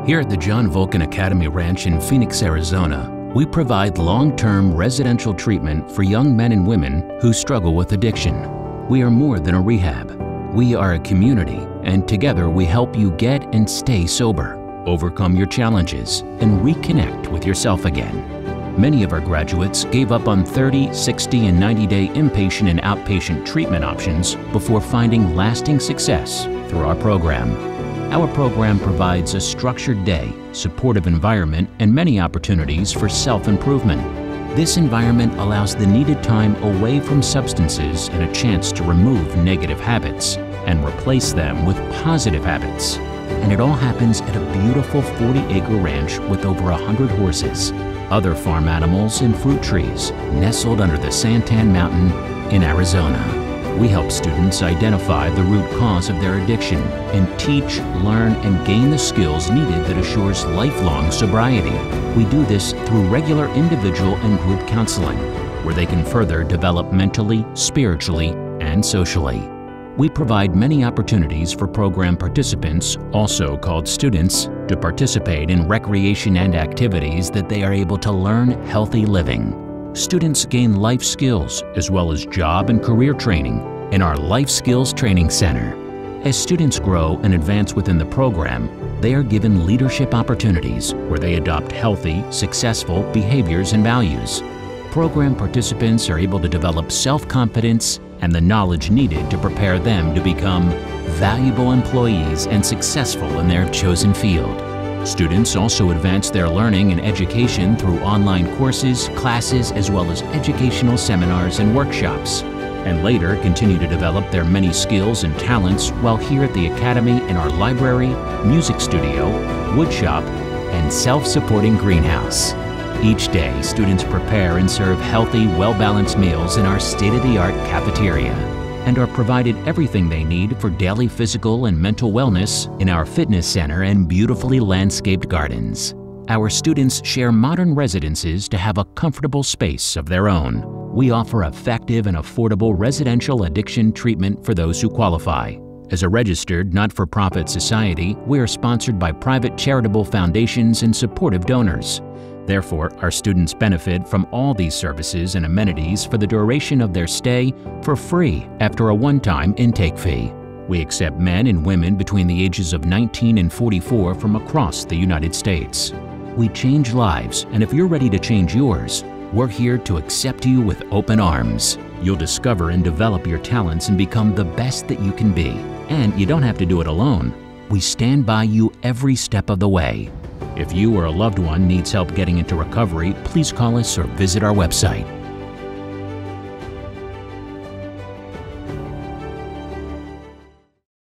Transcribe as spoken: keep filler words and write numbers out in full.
Here at the John Volken Academy Ranch in Phoenix, Arizona, we provide long-term residential treatment for young men and women who struggle with addiction. We are more than a rehab. We are a community, and together we help you get and stay sober, overcome your challenges, and reconnect with yourself again. Many of our graduates gave up on thirty, sixty, and ninety day inpatient and outpatient treatment options before finding lasting success through our program. Our program provides a structured day, supportive environment, and many opportunities for self-improvement. This environment allows the needed time away from substances and a chance to remove negative habits and replace them with positive habits. And it all happens at a beautiful forty acre ranch with over one hundred horses, other farm animals, and fruit trees nestled under the Santan Mountain in Arizona. We help students identify the root cause of their addiction and teach, learn, and gain the skills needed that assures lifelong sobriety. We do this through regular individual and group counseling, where they can further develop mentally, spiritually, and socially. We provide many opportunities for program participants, also called students, to participate in recreation and activities that they are able to learn healthy living. Students gain life skills as well as job and career training in our Life Skills Training Center. As students grow and advance within the program, they are given leadership opportunities where they adopt healthy, successful behaviors and values. Program participants are able to develop self-confidence and the knowledge needed to prepare them to become valuable employees and successful in their chosen field. Students also advance their learning and education through online courses, classes, as well as educational seminars and workshops, and later continue to develop their many skills and talents while here at the Academy in our library, music studio, woodshop, and self-supporting greenhouse. Each day, students prepare and serve healthy, well-balanced meals in our state-of-the-art cafeteria, and are provided everything they need for daily physical and mental wellness in our fitness center and beautifully landscaped gardens. Our students share modern residences to have a comfortable space of their own. We offer effective and affordable residential addiction treatment for those who qualify. As a registered, not-for-profit society, we are sponsored by private charitable foundations and supportive donors. Therefore, our students benefit from all these services and amenities for the duration of their stay for free after a one-time intake fee. We accept men and women between the ages of nineteen and forty-four from across the United States. We change lives, and if you're ready to change yours, we're here to accept you with open arms. You'll discover and develop your talents and become the best that you can be. And you don't have to do it alone. We stand by you every step of the way. If you or a loved one needs help getting into recovery, please call us or visit our website.